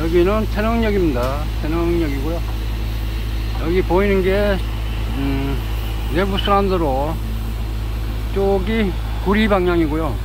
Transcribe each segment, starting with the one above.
여기는 태릉역입니다. 태릉역이고요. 여기 보이는 게 내부순환도로 쪽이 구리 방향이고요.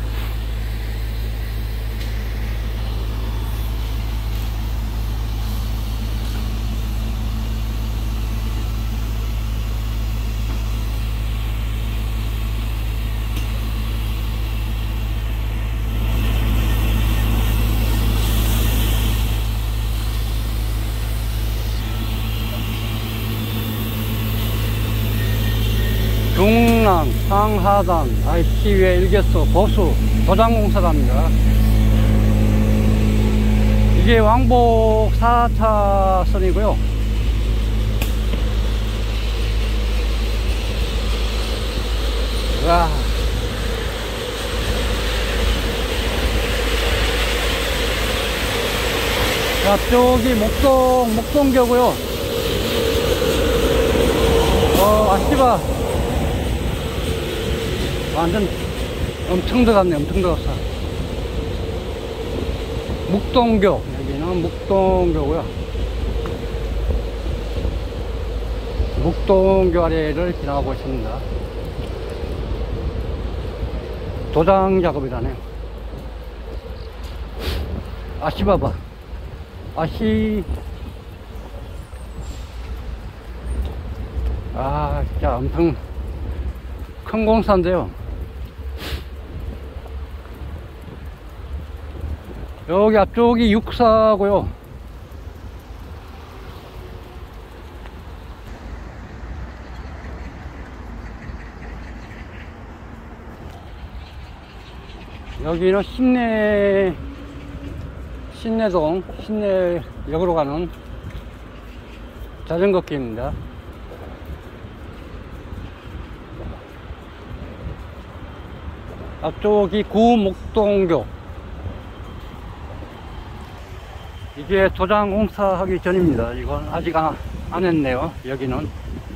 중랑, 상하단, IT외 일개소, 보수, 도장공사단입니다. 이게 왕복 4차선이고요. 와. 앞쪽이 목동교고요. 아씨바. 완전 엄청 들어갔네. 엄청 들어갔어. 묵동교, 여기는 묵동교고요. 묵동교 아래를 지나가고 있습니다. 도장 작업이라네요. 아씨 봐봐. 아씨. 아 진짜 엄청 큰 공사인데요. 여기 앞쪽이 육사고요. 여기는 신내동, 신내역으로 가는 자전거 길입니다. 앞쪽이 구목동교. 이게 도장 공사하기 전입니다. 이건 아직 안 했네요. 여기는